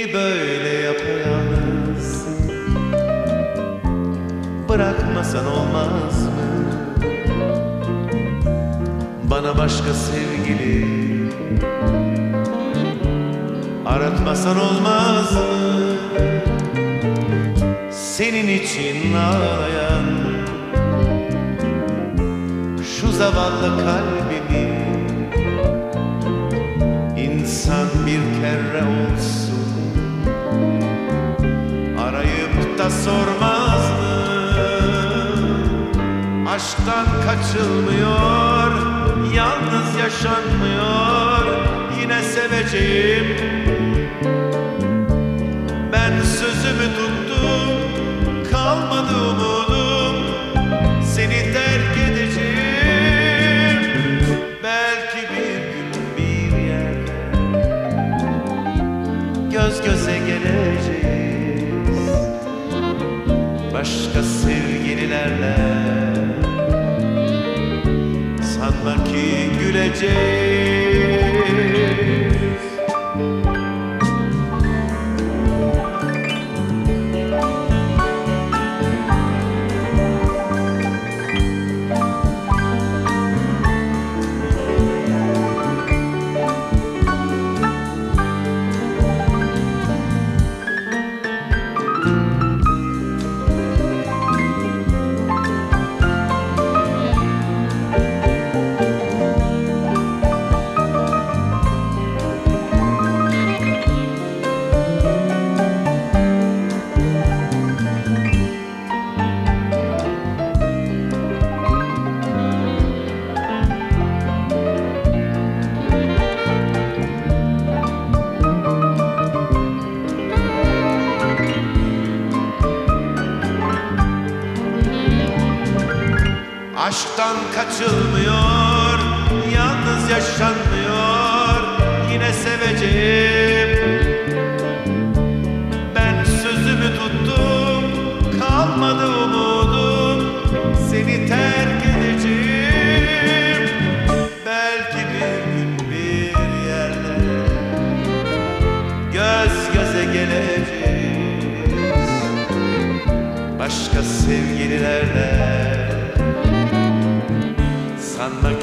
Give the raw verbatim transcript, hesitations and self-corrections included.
Beni böyle yapayalnız bırakmasan olmaz mı? Bana başka sevgili aratmasan olmaz mı? Senin için ağlayan şu zavallı kalbimi İnsan bir kere olsun arayıp da sormaz mı? Aşktan kaçılmıyor, yalnız yaşanmıyor. Yine seveceğim, ben sözümü tuttum, kalmadı umudum. Seni terk edeceğim, belki bir gün bir yerde göz göze geleceğiz, başka sevgililerle. Sanma ki güleceğiz. Aşktan kaçılmıyor, yalnız yaşanmıyor. Yine seveceğim, ben sözümü tuttum, kalmadı umudum. Seni terk edeceğim, belki bir gün bir yerde göz göze geleceğiz, başka sevgililerle. Sanma